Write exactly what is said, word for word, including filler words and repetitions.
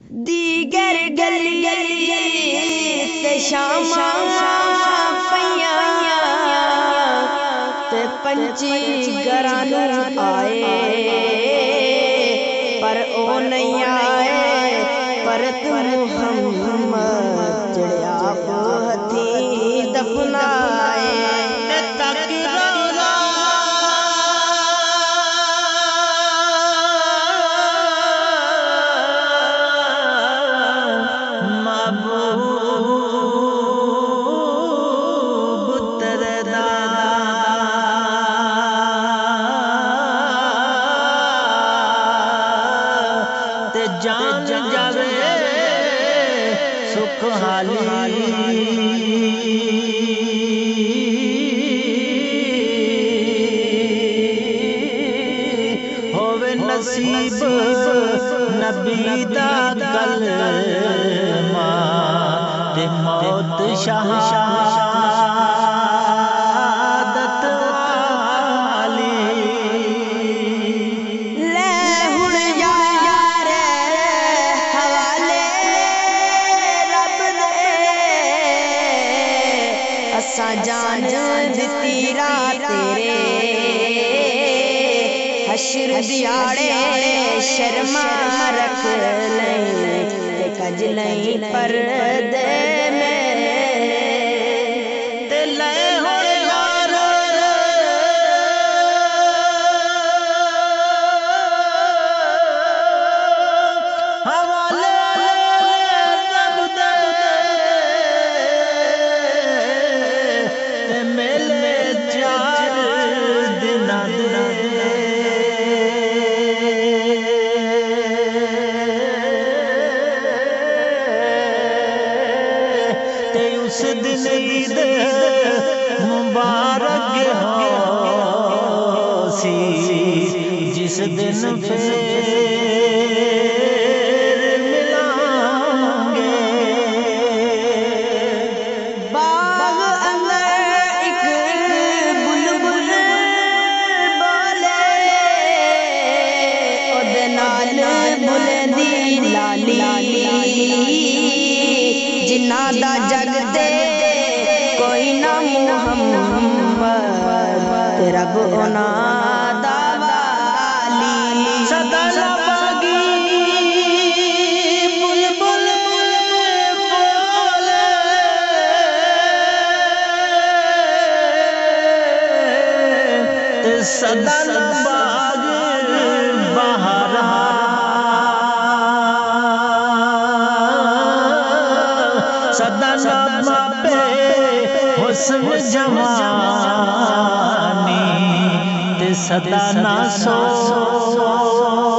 दीगर गली ते शामा पईया ते पंछी घरानू आए पर ओ नहीं आए पर मुहम्मद जड़े आप हथी दफनाए जान जावे सुख हाली होवे नसीब नबी दा कलमा ते मौत शहादत जान दिती रात तेरे हशर दिहाड़े शर्मा रख नहीं ते कज नहीं परदे में ते ले होए यार हवाले उस दिन ईद मुबारक सी जिस दिन फिर मिलांगे बाग अंदर एक बुलबुल बोले ओदे नाल बुलंदी लाली जिन्ना दा जग दे कोई ना मुहम्मद रब ओना दा वाली सदा लबागी बुलबुल बोले ते सदा लबाग बहारा सदा नामा पे हुस्न जवानी ते सदा ना सो